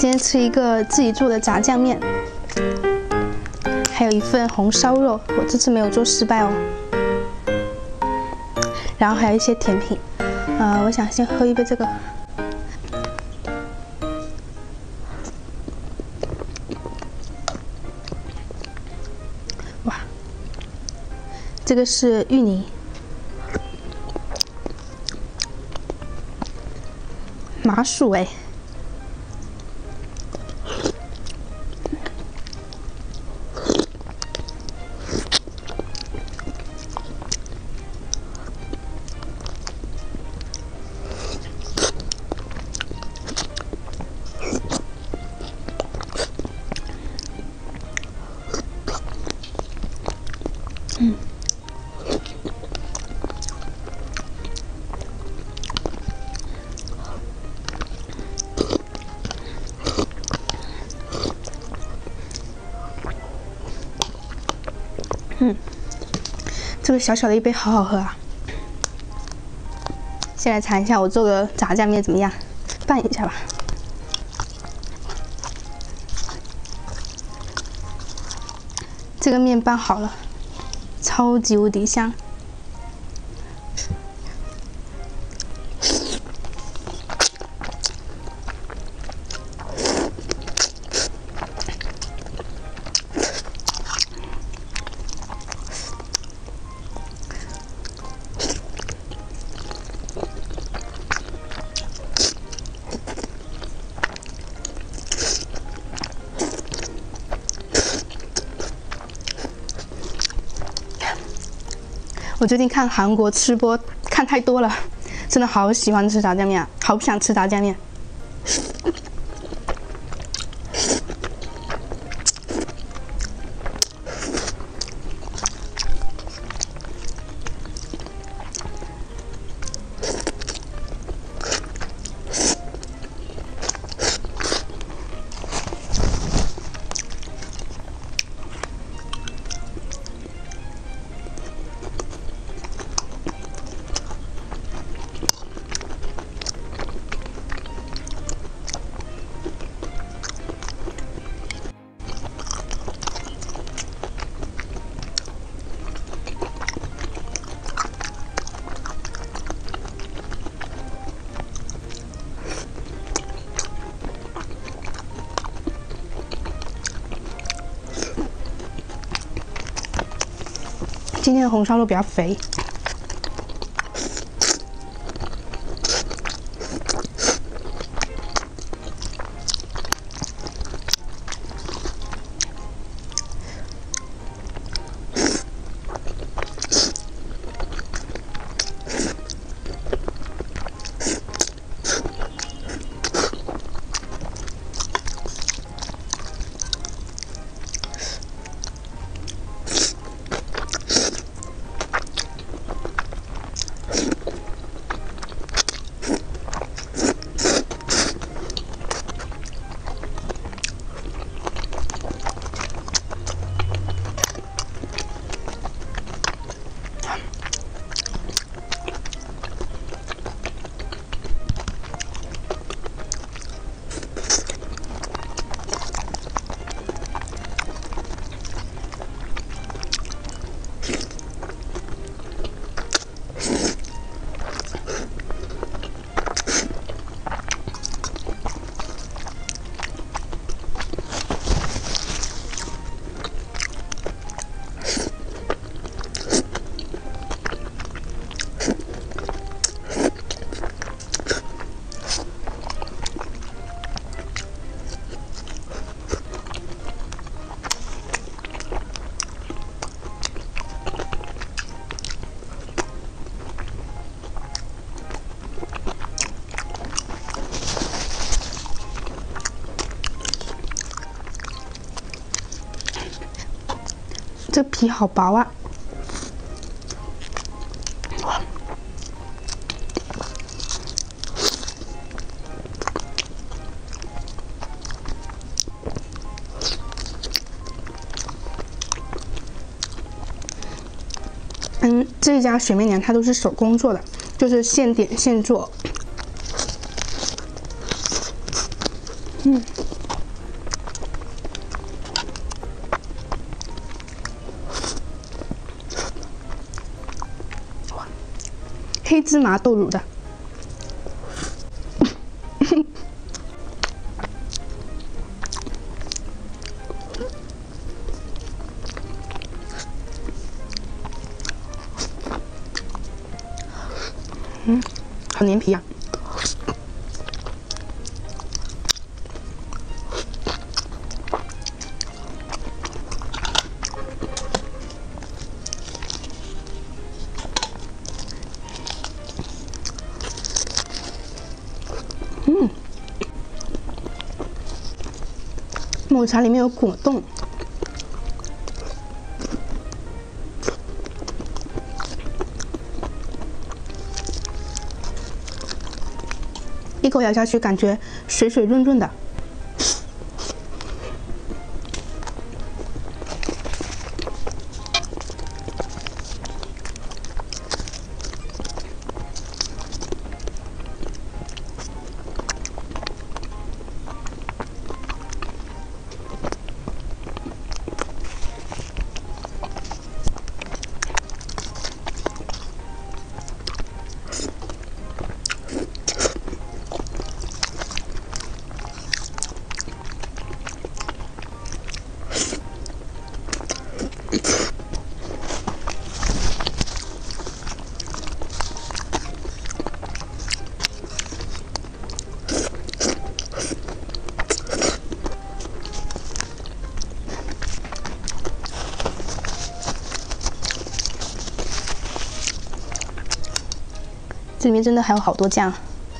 今天吃一个自己做的炸酱面，还有一份红烧肉，我这次没有做失败哦。然后还有一些甜品，我想先喝一杯这个。哇，这个是芋泥，麻薯哎。 这个小小的一杯好好喝啊！先来尝一下我做的炸酱面怎么样，拌一下吧。这个面拌好了，超级无敌香。 我最近看韩国吃播看太多了，真的好喜欢吃炸酱面啊，好不想吃炸酱面。今天的红烧肉比较肥，这皮好薄啊！这一家水面娘它都是手工做的，就是现点现做。 哇，黑芝麻豆乳的。好粘皮呀！抹茶里面有果冻。一口咬下去，感觉水水润润的。这里面真的还有好多酱。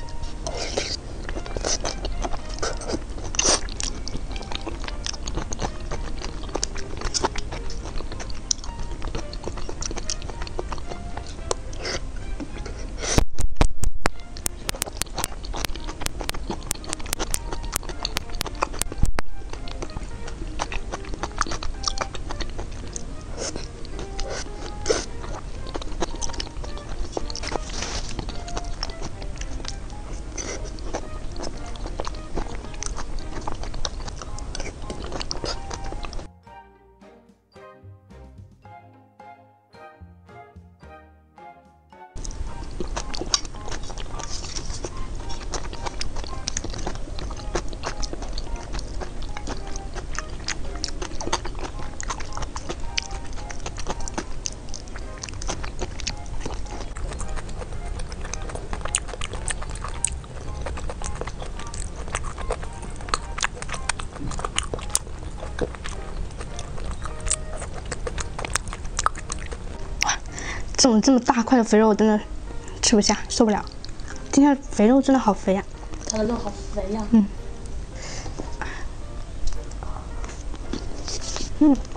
这么大块的肥肉，我真的吃不下，受不了。今天的肥肉真的好肥呀！ 它的肉好肥呀。 嗯。